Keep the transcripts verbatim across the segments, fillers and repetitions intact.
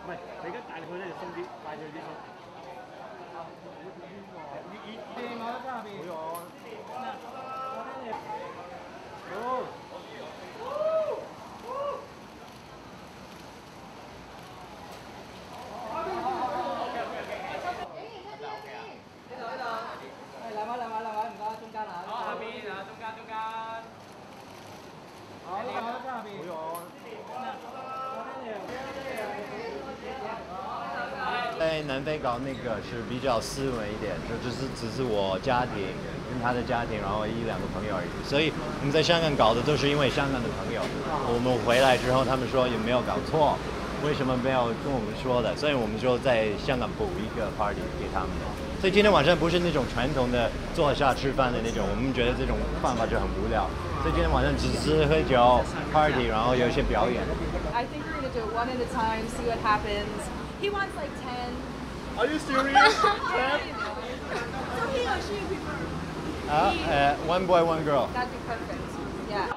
唔係你而家大力佢咧就鬆啲，快脆啲鬆。依依你我在那边。 會我。好。 哎，兩位兩位兩位，唔該，中間啊。 好，下邊啊，中間中間。 好，你我在那邊。 會我。 在南非搞那个是比较斯文一点，就只是只是我家庭跟他的家庭，然后一两个朋友而已。所以我们在香港搞的都是因为香港的朋友。我们回来之后，他们说有没有搞错，为什么没有跟我们说的？所以我们就在香港补一个 party 给他们的。所以今天晚上不是那种传统的坐下吃饭的那种，我们觉得这种办法就很无聊。所以今天晚上只是喝酒 party， 然后有一些表演。 I think we're gonna do it one at a time, see what happens. He wants like ten. Are you serious? So he or she prefer? Uh, uh, one boy, one girl. That'd be perfect. Yeah.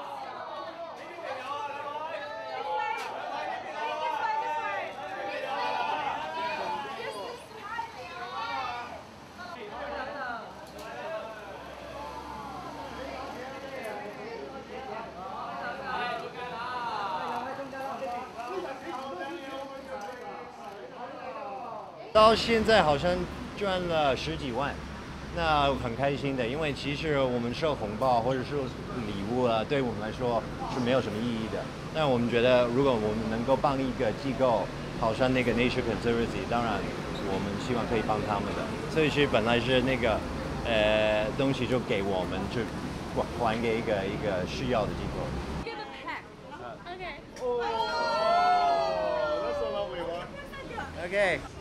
到现在好像赚了十几万，那很开心的，因为其实我们收红包或者是礼物啊，对我们来说是没有什么意义的。但我们觉得，如果我们能够帮一个机构，好像那个 Nature Conservancy， 当然我们希望可以帮他们的。所以其实本来是那个呃东西就给我们，就还给一个一个需要的机构。 Give a peck. Okay. Oh, that's a lovely one. OK。